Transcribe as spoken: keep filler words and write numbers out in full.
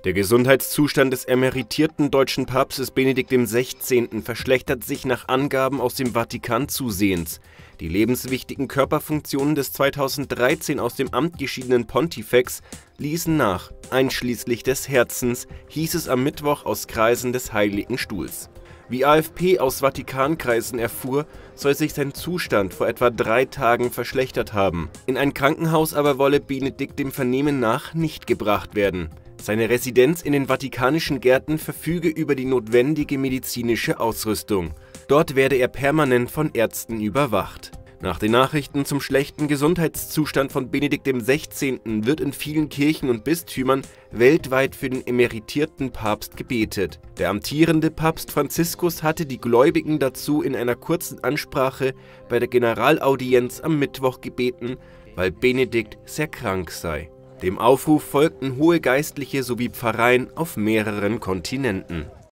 Der Gesundheitszustand des emeritierten deutschen Papstes Benedikt der Sechzehnte. verschlechtert sich nach Angaben aus dem Vatikan zusehends. Die lebenswichtigen Körperfunktionen des zweitausenddreizehn aus dem Amt geschiedenen Pontifex ließen nach, einschließlich des Herzens, hieß es am Mittwoch aus Kreisen des Heiligen Stuhls. Wie A F P aus Vatikankreisen erfuhr, soll sich sein Zustand vor etwa drei Tagen verschlechtert haben. In ein Krankenhaus aber wolle Benedikt dem Vernehmen nach nicht gebracht werden. Seine Residenz in den Vatikanischen Gärten verfüge über die notwendige medizinische Ausrüstung. Dort werde er permanent von Ärzten überwacht. Nach den Nachrichten zum schlechten Gesundheitszustand von Benedikt der Sechzehnte. wird in vielen Kirchen und Bistümern weltweit für den emeritierten Papst gebetet. Der amtierende Papst Franziskus hatte die Gläubigen dazu in einer kurzen Ansprache bei der Generalaudienz am Mittwoch gebeten, weil Benedikt sehr krank sei. Dem Aufruf folgten hohe Geistliche sowie Pfarreien auf mehreren Kontinenten.